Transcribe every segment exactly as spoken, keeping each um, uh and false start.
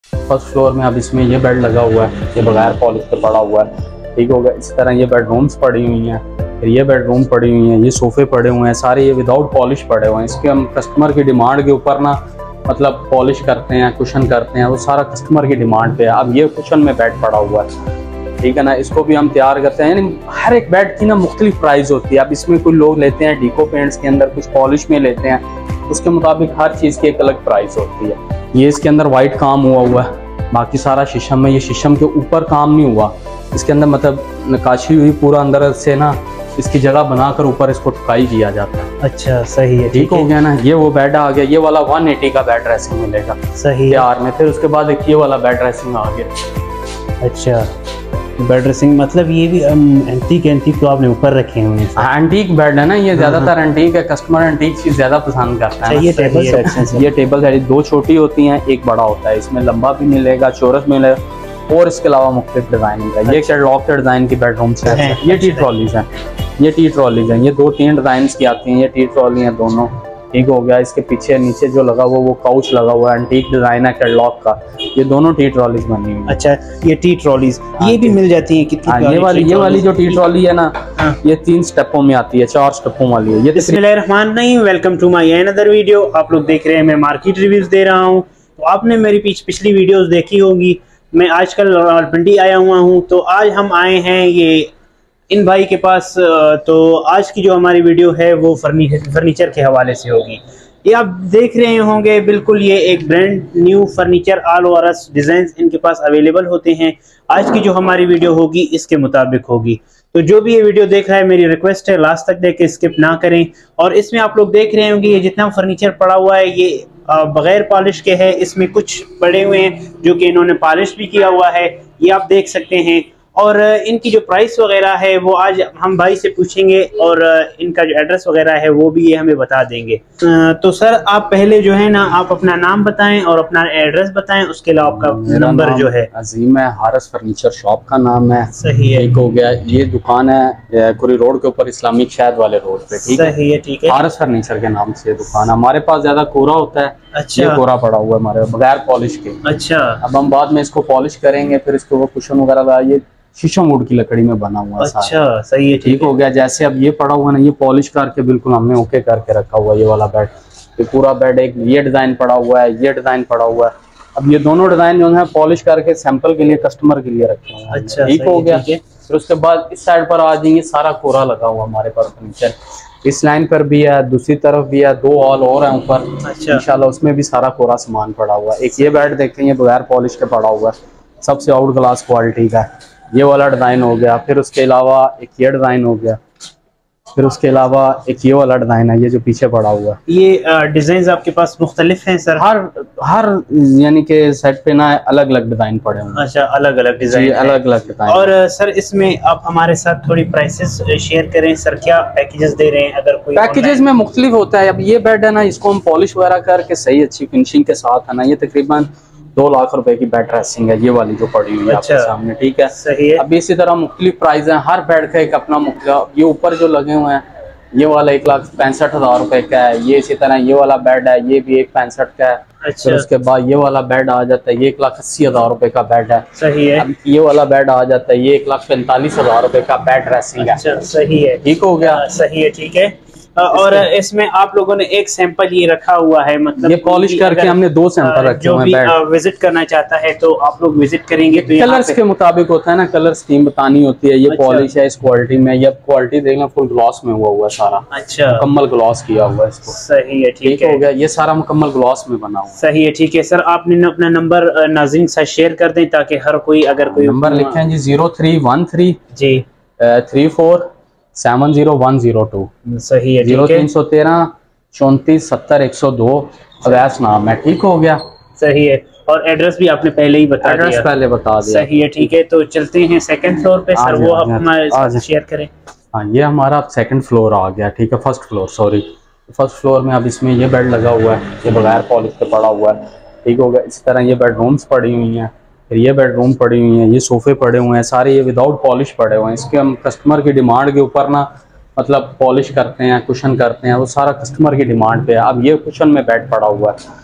First floor में अब इसमें ये बेड लगा हुआ है, ये बगैर पॉलिश के पड़ा हुआ है, ठीक हो गया। इसी तरह ये बेडरूम्स पड़ी हुई हैं, फिर ये बेडरूम पड़ी हुई हैं, ये सोफ़े पड़े हुए हैं, सारे ये विदाउट पॉलिश पड़े हुए हैं। इसके हम कस्टमर की डिमांड के ऊपर ना मतलब पॉलिश करते हैं, कुशन करते हैं, वो सारा कस्टमर की डिमांड पे है। अब ये कुशन में बेड पड़ा हुआ है, ठीक है ना, इसको भी हम तैयार करते हैं। यानी हर एक बेड की ना मुख्तलिफ प्राइस होती है। अब इसमें कुछ लोग लेते हैं डीको पेंट्स के अंदर, कुछ पॉलिश में लेते हैं, उसके मुताबिक हर चीज़ की एक अलग प्राइस होती है। ये इसके अंदर वाइट काम हुआ हुआ है, बाकी सारा शीशम में, ये शीशम के ऊपर काम नहीं हुआ, इसके अंदर मतलब नक्काशी हुई पूरा अंदर से ना, इसकी जगह बनाकर ऊपर इसको ठुकाई किया जाता है। अच्छा सही है, ठीक हो गया ना। ये वो बेड आ गया, ये वाला वन एटी का बेड ड्रेसिंग मिलेगा सही तैयार में। फिर उसके बाद एक ये वाला बेड ड्रेसिंग आ गया। अच्छा बेड ड्रेसिंग मतलब ये भी एंटीक एंटीक तो आपने ऊपर रखे हुए हैं। एंटीक बेड है ना ये, ज्यादातर एंटीक है, कस्टमर एंटीक चीज ज्यादा पसंद करता है। ये टेबल सेक्शन, ये टेबल है, दो छोटी होती हैं एक बड़ा होता है, इसमें लंबा भी मिलेगा, चौरस मिलेगा, और इसके अलावा मुख्तलिफ डिजाइनिंग है। ये कैटलॉग के डिजाइन की बेडरूम से है। ये टी ट्रॉलीज हैं, ये टी ट्रॉलीज हैं, ये दो तीन डिजाइन की आती हैं, ये टी ट्रॉली हैं दोनों, ठीक हो गया। इसके पीछे नीचे जो लगा हुआ वो काउच लगा हुआ है, एंटीक डिजाइन है कैटलॉग का। ये दोनों टी ट्रॉलीज बनी हुई है। अच्छा ये टी ट्रॉलीज ये भी मिल जाती हैं कितनी? ये वाली ये वाली जो टी ट्रॉली है ना, ये तीन स्टेपों में आती है, चार स्टेपों वाली है ये। बिस्मिल्लाहिर्रहमानिर्रहीम, welcome to my another video. आप लोग देख रहे हैं मैं मार्केट रिव्यूज दे रहा हूँ। तो आपने मेरी पीछे पिछली वीडियोस देखी होगी। मैं आजकल रावलपिंडी आया हुआ हूँ, तो आज हम आए हैं ये इन भाई के पास। तो आज की जो हमारी वीडियो है वो फर्नीचर फर्नीचर के हवाले से होगी। ये आप देख रहे होंगे बिल्कुल ये एक brand new furniture all over design इनके पास अवेलेबल होते हैं। आज की जो हमारी वीडियो होगी इसके मुताबिक होगी। तो जो भी ये वीडियो देख रहा है मेरी रिक्वेस्ट है लास्ट तक देख के स्किप ना करें। और इसमें आप लोग देख रहे होंगे ये जितना फर्नीचर पड़ा हुआ है ये बगैर पॉलिश के है। इसमें कुछ पड़े हुए हैं जो कि इन्होंने पॉलिश भी किया हुआ है, ये आप देख सकते हैं। और इनकी जो प्राइस वगैरह है वो आज हम भाई से पूछेंगे, और इनका जो एड्रेस वगैरह है वो भी ये हमें बता देंगे। तो सर आप पहले जो है ना आप अपना नाम बताएं और अपना एड्रेस बताएं, उसके अलावा आपका नंबर जो है। अजीम है, हारस फर्नीचर शॉप का नाम है। सही है, ठीक हो गया। ये दुकान है कुरी रोड के ऊपर, इस्लामिक शहर वाले रोड पे। ठीक सही है, ठीक है। हारस फर्नीचर के नाम से दुकान। हमारे पास ज्यादा कोरा होता है। अच्छा, ये कोरा पड़ा हुआ है हमारे बगैर पॉलिश के। अच्छा, अब हम बाद में इसको पॉलिश करेंगे, फिर इसके ऊपर कुशन वगैरह, ये शीशम वुड की लकड़ी में बना हुआ है। अच्छा सही है, ठीक हो गया। जैसे अब ये पड़ा हुआ ना, ये पॉलिश करके बिल्कुल हमने ओके करके रखा हुआ है। ये वाला बेड, ये पूरा बेड, एक ये डिजाइन पड़ा हुआ है, ये डिजाइन पड़ा हुआ है। अब ये दोनों डिजाइन जो है पॉलिश करके सैंपल के लिए कस्टमर के लिए रखे हुए हैं। अच्छा, ठीक हो गया। फिर उसके बाद इस साइड पर आ जाएंगे, सारा कोरा लगा हुआ हमारे पास फर्नीचर। इस लाइन पर भी है, दूसरी तरफ भी है, दो हॉल और है ऊपर। अच्छा, इंशाल्लाह उसमें भी सारा कोरा सामान पड़ा हुआ है। एक ये बेड देखें, ये बगैर पॉलिश के पड़ा हुआ है, सबसे आउट क्लास क्वालिटी का है। ये वाला डिजाइन हो गया। फिर उसके अलावा एक ये डिजाइन हो गया। फिर उसके अलावा एक ये वाला डिजाइन है, ये जो पीछे पड़ा हुआ है। ये डिजाइन आपके पास मुख्तलिफ हैं सर? हर हर यानी कि सेट पे ना अलग अलग डिजाइन पड़े हुए। अच्छा, अलग अलग डिजाइन, अलग अलग डिजाइन। और सर इसमें आप हमारे साथ थोड़ी प्राइसेस शेयर करें सर, क्या पैकेजेस दे रहे हैं? अगर कोई पैकेजेस में मुख्तलिफ होता है। अब ये बेड है ना, इसको हम पॉलिश वगैरह करके सही अच्छी फिनिशिंग के साथ है ना, ये तकरीबन दो लाख रुपए की बेड ड्रेसिंग है, ये वाली जो पड़ी हुई है आपके सामने। ठीक है, सही है। अब इसी तरह मुख्तलिफ प्राइस है, हर बेड का एक अपना मुख्तलिफ। ये ऊपर जो लगे हुए हैं, ये वाला एक लाख पैंसठ हजार रुपए का है। ये इसी तरह ये वाला बेड है, ये भी एक पैंसठ का है। अच्छा, फिर उसके बाद ये वाला बेड आ जाता है, ये एक लाख अस्सी हजार रुपए का बेड है। सही है। अब ये वाला बेड आ जाता है, ये एक लाख पैंतालीस हजार रुपए का बेड ड्रेसिंग है। अच्छा, सही है, ठीक हो गया। सही है, ठीक है। और इसमें आप लोगों ने एक सैंपल ये रखा हुआ है, मतलब ये पॉलिश करके हमने दो सैंपल रखे जो हुए भी हैं। विजिट करना चाहता है तो आप लोग विजिट करेंगे तो कलर्स के मुताबिक होता है ना, कलर स्कीम बतानी होती है। ये अच्छा, पॉलिश है इस क्वालिटी में, ये क्वालिटी देखना फुल ग्लॉस में हुआ हुआ है सारा। अच्छा, मुकम्मल ग्लॉस किया हुआ है इसको। सही है, ठीक हो गया। ये सारा मुकम्मल ग्लॉस में बना हुआ है। सही है, ठीक है। सर आपने अपना नंबर नाज़रीन से शेयर कर दें ताकि हर कोई अगर कोई नंबर लिखें जी, जीरो थ्री वन थ्री जी three four seven zero one zero two. सही है, जीरो तीन सौ तेरह चौंतीस सत्तर एक सौ दो अवैस नाम है। ठीक हो गया, सही है। और एड्रेस भी आपने पहले ही बता एड्रेस दिया, पहले बता दिया। सही है, ठीक है। तो चलते हैं सेकंड फ्लोर पे सर, वो आप हमारे साथ शेयर करें। हाँ, ये हमारा सेकंड फ्लोर आ गया। ठीक है, first floor sorry first floor में अब इसमें ये बेड लगा हुआ है, ये बगैर पॉलिश के पड़ा हुआ है। ठीक हो गया। इसी तरह ये बेडरूम्स पड़ी हुई हैं, फिर ये बेडरूम पड़ी हुई हैं, ये सोफ़े पड़े हुए हैं, सारे ये विदाउट पॉलिश पड़े हुए हैं। इसके हम कस्टमर की डिमांड के ऊपर ना मतलब पॉलिश करते हैं, कुशन करते हैं, वो सारा कस्टमर की डिमांड पे है। अब ये कुशन में बेड पड़ा हुआ है,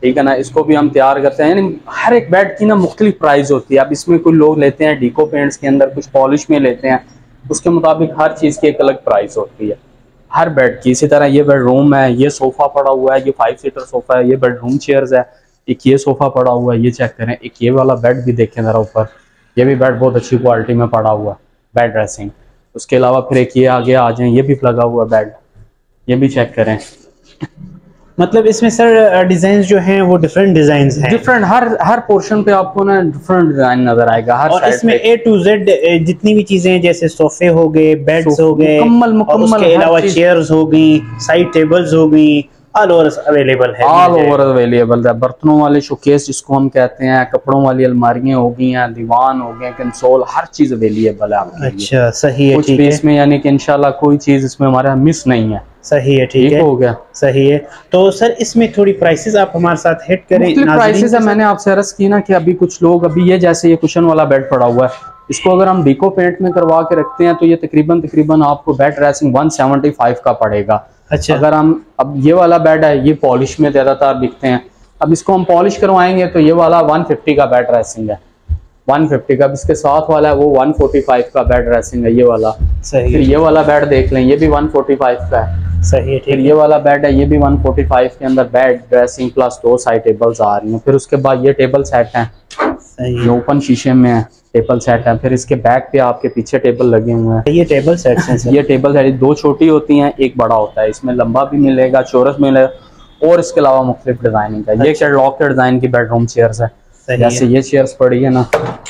ठीक है ना। इसको भी हम तैयार करते हैं, यानी हर एक बेड की ना मुख्तलिफ प्राइस होती है। अब इसमें कुछ लोग लेते हैं डीको पेंट्स के अंदर, कुछ पॉलिश में लेते हैं, उसके मुताबिक हर चीज़ की एक अलग प्राइस होती है हर बेड की। इसी तरह ये बेडरूम है, ये सोफ़ा पड़ा हुआ है, ये फाइव सीटर सोफ़ा है, ये बेडरूम चेयर्स है, एक ये सोफ़ा पड़ा हुआ है, ये चेक करें। एक ये वाला बेड भी देखें ज़रा ऊपर, ये भी बेड बहुत अच्छी क्वालिटी में पड़ा हुआ है, बेड ड्रेसिंग। उसके अलावा फिर एक ये आगे आ जाए, ये भी लगा हुआ बेड, ये भी चेक करें। मतलब इसमें सर डिजाइन जो हैं वो डिफरेंट डिजाइन हैं, डिफरेंट हर हर पोर्शन पे आपको ना डिफरेंट डिजाइन नजर आएगा हर। और इसमें ए टू जेड जितनी भी चीजें, जैसे सोफे हो गए, बेड्स हो गए, मुकम्मल मुकम्मल, उसके अलावा चेयर्स हो गई, साइड टेबल्स हो गई, ऑल ओवर अवेलेबल है, ऑल ओवर अवेलेबल है। बर्तनों वाले शोकेस जिसको हम कहते हैं, कपड़ों वाली अलमारियां हो गई हैं, दीवान हो गए, कंसोल, हर चीज अवेलेबल है आपके लिए। अच्छा सही है, कुछ ठीक भी है इसमें यानी कि इंशाल्लाह कोई चीज इसमें हमारा मिस नहीं है। सही है, ठीक है, हो गया, सही है। तो सर इसमें थोड़ी प्राइसेस आप हमारे साथ हिट करें। प्राइसेस है, मैंने आपसे अर्ज की ना कि अभी कुछ लोग, अभी ये जैसे ये कुशन वाला बेड पड़ा हुआ है, इसको अगर हम डीको पेंट में करवा के रखते हैं तो ये तकरीबन तकरीबन आपको bed dressing one seventy five का पड़ेगा। अच्छा, अगर हम, अब ये वाला बेड है, ये पॉलिश में ज्यादातर बिकते हैं, अब इसको हम पॉलिश करवाएंगे तो ये वाला वन फिफ्टी का बेड ड्रेसिंग है, वन फिफ्टी का। इसके साथ वाला है वो वन फोर्टी फाइव का बेड ड्रेसिंग है, ये वाला। सही फिर है। ये वाला बेड देख लें, ये भी वन फोर्टी फाइव का है। सही है, फिर ये वाला बेड है, ये भी वन फोर्टी फाइव के अंदर बेड ड्रेसिंग प्लस दो साइड टेबल्स आ रही हैं। फिर उसके बाद ये टेबल सेट है, ये ओपन शीशे में है, टेबल सेट है। फिर इसके बैक पे आपके पीछे टेबल लगे हुए हैं, ये टेबल सेट्स हैं सर। ये टेबल सेट दो छोटी होती हैं, एक बड़ा होता है, इसमें लंबा भी मिलेगा, चौरस मिलेगा, और इसके अलावा मुख्तलिफ डिजाइनिंग का। ये कैटलॉग के डिजाइन की बेडरूम चेयर्स है, जैसे ये चेयर्स पड़ी है ना,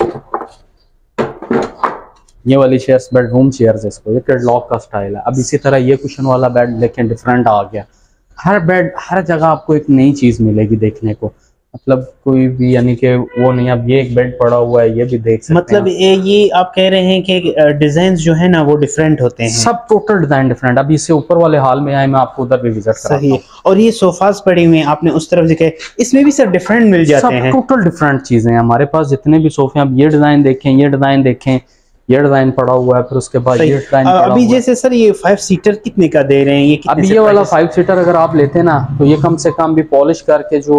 ये वाली चेयर्स बेडरूम चेयर्स है, इसको ये कैटलॉग का स्टाइल है। अब इसी तरह ये कुशन वाला बेड देखें, डिफरेंट आ गया। हर बेड हर जगह आपको एक नई चीज मिलेगी देखने को, मतलब कोई भी यानी कि वो नहीं। अब ये एक बेड पड़ा हुआ है, ये भी देख सकते मतलब हैं। ये ये आप कह रहे हैं कि डिजाइन जो है ना वो डिफरेंट होते हैं, सब टोटल डिजाइन डिफरेंट। अभी इससे ऊपर वाले हाल में आए, मैं आपको उधर भी विजिट कराता हूं। सही है। और ये सोफास पड़े हुए हैं, आपने उस तरफ दिखाए, इसमें भी सब डिफरेंट मिल जाते हैं, टोटल डिफरेंट चीजें हैं हमारे पास, जितने भी सोफे। अब ये डिजाइन देखें, ये डिजाइन देखें, ये डिजाइन पड़ा हुआ है, फिर उसके बाद ये डिजाइन पड़ा अभी हुआ जैसे सर ये फाइव सीटर कितने का दे रहे हैं? ये अभी ये वाला फाइव सीटर अगर आप लेते हैं ना तो ये कम से कम भी पॉलिश करके जो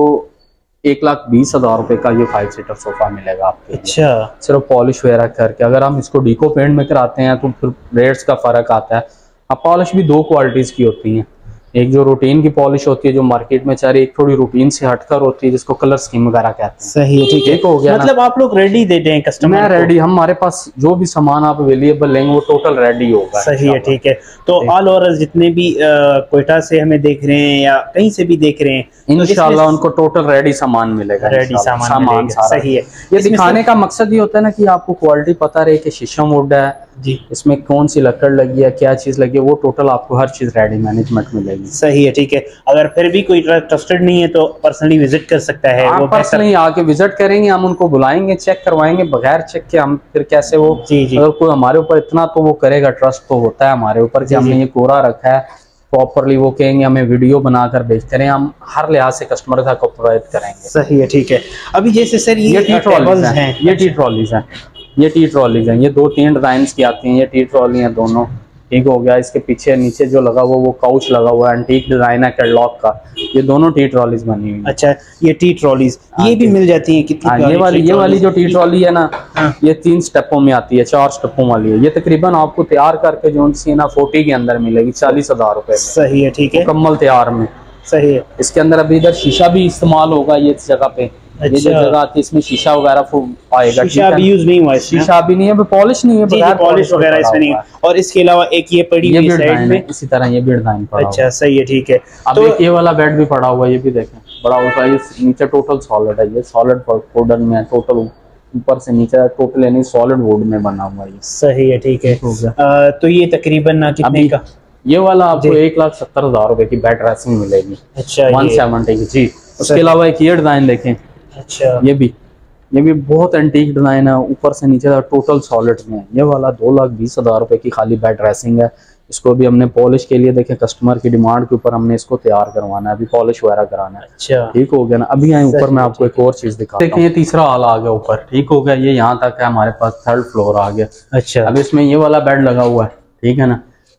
एक लाख बीस हजार रुपए का ये फाइव सीटर सोफा मिलेगा आपके। अच्छा, सिर्फ पॉलिश वगैरह करके। अगर हम इसको डीको पेंट में कराते हैं तो फिर रेट्स का फर्क आता है। अब पॉलिश भी दो क्वालिटीज की होती हैं, एक जो रूटीन की पॉलिश होती है जो मार्केट में चाह रही, एक थोड़ी रूटीन से हटकर होती है जिसको कलर स्कीम वगैरह कहते हैं। सही है, ठीक है, हो गया। मतलब आप लोग रेडी देते हैं कस्टमर मैं रेडी, हमारे पास जो भी सामान आप अवेलेबल लेंगे वो टोटल रेडी होगा। सही है, ठीक है। तो ऑल ओवर जितने भी कोयटा से हमें देख रहे हैं या कहीं से भी देख रहे हैं, इंशाल्लाह उनको टोटल रेडी सामान मिलेगा, रेडी सामान, सामान सही है। ये दिखाने का मकसद ये होता है ना कि आपको क्वालिटी पता रहे कि शीशम वुड है जी, इसमें कौन सी लकड़ लगी है, क्या चीज लगी है, वो टोटल आपको हर चीज रेडी मैनेजमेंट मिलेगी। सही है, ठीक है। अगर फिर भी कोई ट्रस्टेड नहीं है तो पर्सनली विजिट कर सकता है, वो पर्सनली आके विजिट करेंगे, हम उनको बुलाएंगे, चेक करवाएंगे। बगैर चेक के हम फिर कैसे वो, जी जी, अगर कोई हमारे ऊपर इतना तो वो करेगा, ट्रस्ट तो होता है हमारे ऊपर कि हमने ये कोरा रखा है प्रॉपरली, वो कहेंगे हमें वीडियो बनाकर भेजते रहे, हम हर लिहाज से कस्टमर का प्रोवाइड करेंगे। सही है, ठीक है। अभी जैसे सर ये, ये टी ट्रॉलीज हैं, ये टी ट्रॉलीज हैं, ये टी ट्रॉलीज हैं, ये दो तीन डिजाइन की आती हैं, ये टी ट्रॉली हैं दोनों, ठीक हो गया। इसके पीछे नीचे जो लगा हुआ वो काउच लगा हुआ है, एंटीक डिजाइन है कैटलॉग का, ये दोनों टी ट्रॉलीज बनी हुई। अच्छा, ये टी ट्रॉलीज ये भी मिल जाती हैं कितनी? ये वाली ये वाली जो टी ट्रॉली है ना, ये तीन स्टेपों में आती है, चार स्टेपों वाली है। ये तकरीबन आपको तैयार करके जो सी ना फोर्टी के अंदर मिलेगी, चालीस हजार रुपए। सही है, ठीक है, मुकम्मल तैयार में। सही है। इसके अंदर अभी इधर शीशा भी इस्तेमाल होगा, ये इस जगह पे, अच्छा। ये जो जगह आती है इसमें शीशा वगैरह आएगा। शीशा भी यूज नहीं हुआ, शीशा भी नहीं है, पॉलिश नहीं है, बगैर पॉलिश वगैरह इसमें नहीं। और इसके अलावा एक ये पड़ी हुई साइड में, इसी तरह ये भी डिजाइन पड़ा। अच्छा, सही है, ठीक है। अब एक ये वाला बेड भी पड़ा हुआ है, ये भी देखें, बड़ा होता है, ये नीचे टोटल सॉलिड है, ये सॉलिड वुडन में है, टोटल ऊपर से नीचे टोटल यानी सॉलिड वुड में बना हुआ है। सही है, ठीक है। तो ये तकरीबन कितने का? ये वाला आपको एक लाख सत्तर हजार रुपए की बेड ड्रेसिंग मिलेगी। अच्छा, वन सेवेंटी की जी। उसके अलावा एक ये डिजाइन देखें, अच्छा, ये भी ये भी बहुत एंटीक डिजाइन है, ऊपर से नीचे टोटल सॉलिड में है। ये वाला दो लाख बीस हजार रुपए की खाली बेड ड्रेसिंग है। इसको भी हमने पॉलिश के लिए देखें, कस्टमर की डिमांड के ऊपर हमने इसको तैयार करवाना है, अभी पॉलिश वगैरह कराना है। अच्छा, ठीक हो गया ना। अभी यहाँ ऊपर मैं आपको एक और चीज दिखा देखें, ये तीसरा हाल आ गया ऊपर, ठीक हो गया, ये यहाँ तक है, हमारे पास थर्ड फ्लोर आ गया। अच्छा, अब इसमें ये वाला बेड लगा हुआ है, ठीक है ना,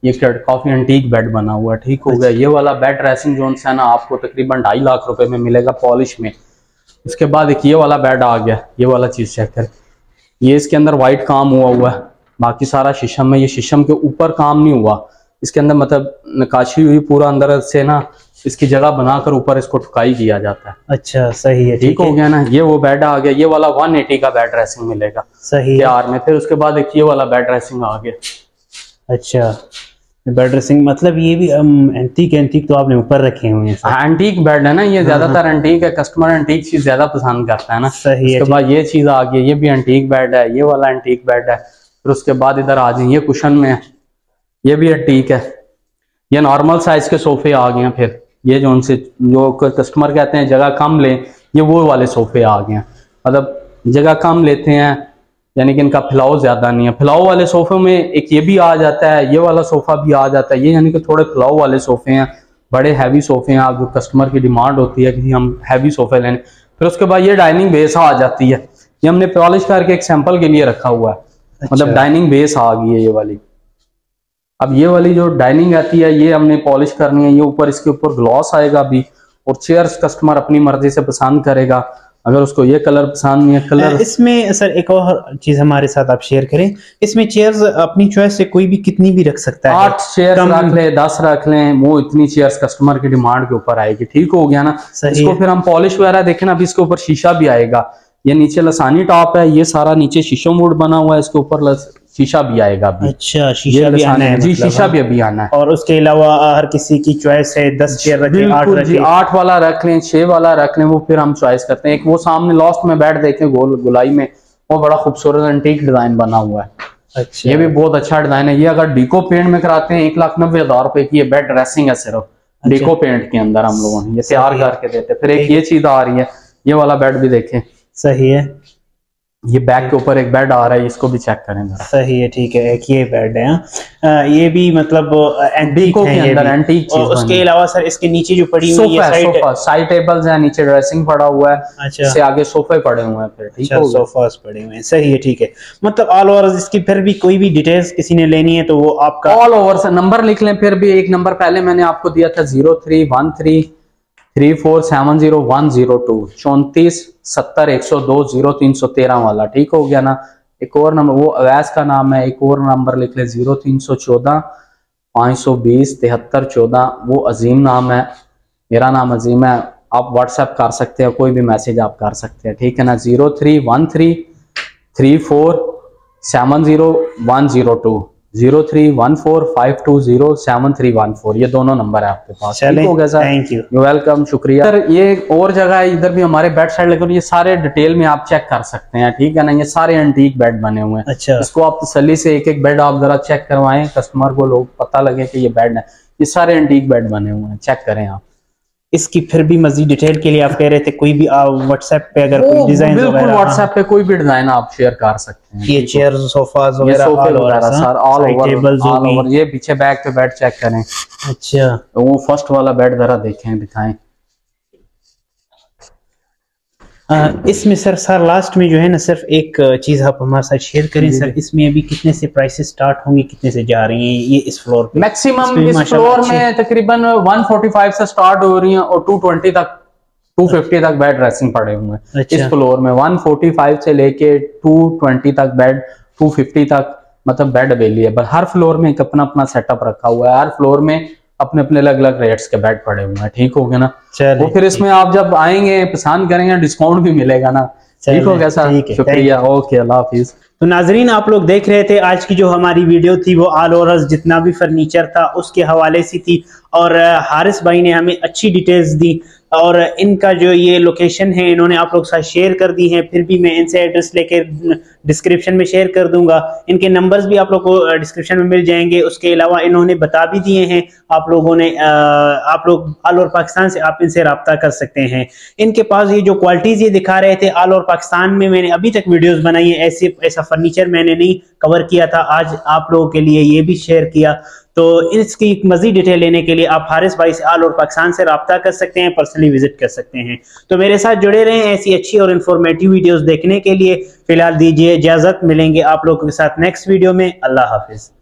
ये काफी एंटीक बेड बना हुआ है, ठीक हो गया। ये वाला बेड ड्रेसिंग जोन से ना आपको तकरीबन ढाई लाख रुपए में मिलेगा पॉलिश में। उसके बाद एक ये वाला बेड आ गया, ये वाला चीज चेक कर, ये इसके अंदर व्हाइट काम हुआ हुआ है, बाकी सारा शीशम में। ये शीशम के ऊपर काम नहीं हुआ, इसके अंदर मतलब नकाशी हुई पूरा अंदर से ना, इसकी जगह बनाकर ऊपर इसको ठुकाई किया जाता है। अच्छा सही है, ठीक हो गया ना। ये वो बेड आ गया, ये वाला एक सौ अस्सी का बेड ड्रेसिंग मिलेगा सही तैयार में। फिर उसके बाद एक ये वाला बेड ड्रेसिंग आ गया। अच्छा बेड ड्रेसिंग मतलब ये भी एंटीक एंटीक तो आपने ऊपर रखे हुए हैं। हाँ, एंटीक बेड है ना ये, ज्यादातर एंटीक है, कस्टमर एंटीक चीज ज्यादा पसंद करता है ना। सही है। उसके बाद ये चीज आ गई, ये भी एंटीक बेड है, ये वाला एंटीक बेड है। फिर उसके बाद इधर आ जाए, ये कुशन में है, ये भी एंटीक है। ये नॉर्मल साइज के सोफे आ गए हैं। फिर ये जो उनसे जो कस्टमर कहते हैं जगह कम लें, ये वो वाले सोफे आ गए हैं, मतलब जगह कम लेते हैं, यानी कि इनका फैलाव ज्यादा नहीं है। फैलाव वाले सोफे में एक ये भी आ जाता है, ये वाला सोफा भी आ जाता है। ये यानी कि थोड़े फैलाव वाले सोफे हैं, बड़े हैवी सोफे हैं, आप जो कस्टमर की डिमांड होती है कि हम हैवी सोफे लेने। फिर उसके बाद ये डाइनिंग बेस आ जाती है, ये हमने पॉलिश करके एक सैंपल के लिए रखा हुआ है। अच्छा। मतलब डाइनिंग बेस आ गई है ये वाली। अब ये वाली जो डाइनिंग आती है ये हमने पॉलिश करनी है, ये ऊपर इसके ऊपर ग्लॉस आएगा भी, और चेयर्स कस्टमर अपनी मर्जी से पसंद करेगा, अगर उसको ये कलर पसंद नहीं है कलर। इसमें सर एक और चीज हमारे साथ आप शेयर करें, इसमें चेयर्स अपनी चॉइस से कोई भी कितनी भी रख सकता है, आठ चेयर्स रख ले, दस रख लें, वो इतनी चेयर्स कस्टमर की डिमांड के ऊपर आएगी। ठीक हो गया ना। इसको फिर हम पॉलिश वगैरह देखें ना, अभी इसके ऊपर शीशा भी आएगा। ये नीचे लसानी टॉप है, ये सारा नीचे शीशो मोड बना हुआ है, इसके ऊपर शीशा भी आएगा अभी। अच्छा शीशा भी आना है, जी मतलब शीशा भी अभी आना है। और उसके अलावा हर किसी की चॉइस है, दस चेयर रखें, आठ रखें, आठ वाला रख लें, छह वाला रख लें, वो फिर हम चॉइस करते हैं। एक वो सामने लास्ट में बैठ देखें गोल गुलाई में, वो बड़ा खूबसूरत एंटीक डिजाइन बना हुआ है। अच्छा ये भी बहुत अच्छा डिजाइन है। ये अगर डीको पेंट में कराते हैं एक लाख नब्बे हजार रुपए की ये बेड ड्रेसिंग है, सिर्फ डीको पेंट के अंदर हम लोगों ने ये तैयार करके देते। फिर एक ये चीज आ रही है, ये वाला बेड भी देखें। सही है। ये बैक के ऊपर एक बेड आ रहा है, इसको भी चेक करें जरा। सही है, ठीक है। एक ये बेड है, आ, ये भी मतलब एंटीक है, ये भी एंटीक चीज। और उसके अलावा सर इसके नीचे जो पड़ी हुई है सोफा, साइड टेबल्स है, नीचे ड्रेसिंग पड़ा हुआ है। अच्छा। इससे आगे सोफे पड़े हुए हैं फिर। ठीक है, सोफास पड़े हुए हैं। सही है, ठीक है। मतलब ऑल ओवर इसकी फिर भी कोई भी डिटेल्स किसी ने लेनी है तो वो आपका ऑल ओवर से नंबर लिख लें। फिर भी एक नंबर पहले मैंने आपको दिया था zero three one three three four seven zero one zero two, चौंतीस सत्तर एक सौ दो जीरो तीन सौ तेरह वाला। ठीक हो गया ना। एक और नंबर वो अवैस का नाम है, एक और नंबर लिख ले जीरो तीन सौ चौदह पाँच सौ बीस तिहत्तर चौदह, वो अजीम नाम है, मेरा नाम अजीम है। आप व्हाट्सएप कर सकते हैं, कोई भी मैसेज आप कर सकते हैं। ठीक है ना। Zero three one three three four seven zero one zero two, zero three one four five two zero seven three one four, ये दोनों नंबर है आपके पास। ठीक हो गया sir, thank you, you welcome, शुक्रिया सर। ये एक और जगह है, इधर भी हमारे बेड साइड लेकर ये सारे डिटेल में आप चेक कर सकते हैं। ठीक है ना। ये सारे एंटीक बेड बने हुए हैं। अच्छा। इसको आप तसल्ली से एक एक बेड आप जरा चेक करवाएं, कस्टमर को लोग पता लगे कि ये बेड है। ये सारे एंटीक बेड बने हुए हैं, चेक करें आप। इसकी फिर भी मजीद डिटेल के लिए आप कह रहे थे कोई भी व्हाट्सएप पे अगर कोई डिजाइन बिल्कुल व्हाट्सएप पे कोई भी डिजाइन आप शेयर कर सकते हैं। ये चेयर सोफाज वगैरह ऑल ओवर, ये पीछे बैक पे बेड चेक करें। अच्छा वो फर्स्ट वाला बेड जरा देखें, दिखाएं। आ, इसमें सर सर लास्ट में जो है ना सिर्फ एक चीज आप हमारे साथ शेयर करें सर, इसमें अभी कितने से प्राइसेस स्टार्ट होंगे, कितने से जा रही हैं ये इस फ्लोर पे? मैक्सिमम इस फ्लोर में तकरीबन एक सौ पैंतालीस से स्टार्ट हो रही हैं और दो सौ बीस तक दो सौ पचास तक बेड ड्रेसिंग पड़े हुए हैं। अच्छा। इस फ्लोर में एक सौ पैंतालीस से लेके दो सौ बीस तक बेड, दो सौ पचास तक मतलब बेड अवेलेबल। हर फ्लोर में एक अपना अपना सेटअप रखा हुआ है, हर फ्लोर में अपने अपने अलग अलग रेट्स के बेड पड़े हुए हैं। ठीक हो गया ना। वो फिर इसमें आप जब आएंगे पसंद करेंगे डिस्काउंट भी मिलेगा ना। ठीक हो गया सर, शुक्रिया, ओके, अल्लाह हाफिज। तो नाजरीन आप लोग देख रहे थे आज की जो हमारी वीडियो थी वो ऑल ओवर जितना भी फर्नीचर था उसके हवाले से थी, और हारिस भाई ने हमें अच्छी डिटेल्स दी, और इनका जो ये लोकेशन है इन्होंने आप लोग साथ शेयर कर दी है। फिर भी मैं इनसे एड्रेस लेके डिस्क्रिप्शन में शेयर कर दूंगा, इनके नंबर्स भी आप लोग को डिस्क्रिप्शन में मिल जाएंगे। उसके अलावा इन्होंने बता भी दिए हैं आप लोगों ने, आप लोग ऑल ओवर पाकिस्तान से आप इनसे रब्ता कर सकते हैं। इनके पास ये जो क्वालिटीज ये दिखा रहे थे ऑल ओवर पाकिस्तान में, मैंने अभी तक वीडियोस बनाई है, ऐसे ऐसा फर्नीचर मैंने नहीं कवर किया था, आज आप लोगों के लिए ये भी शेयर किया। तो इसकी मजीद डिटेल लेने के लिए आप हारिस भाई से ऑल ओवर पाकिस्तान से रब्ता कर सकते हैं, पर्सनली विजिट कर सकते हैं। तो मेरे साथ जुड़े रहें ऐसी अच्छी और इन्फॉर्मेटिव वीडियोस देखने के लिए। फिलहाल दीजिए इजाजत, मिलेंगे आप लोगों के साथ नेक्स्ट वीडियो में। अल्लाह हाफिज।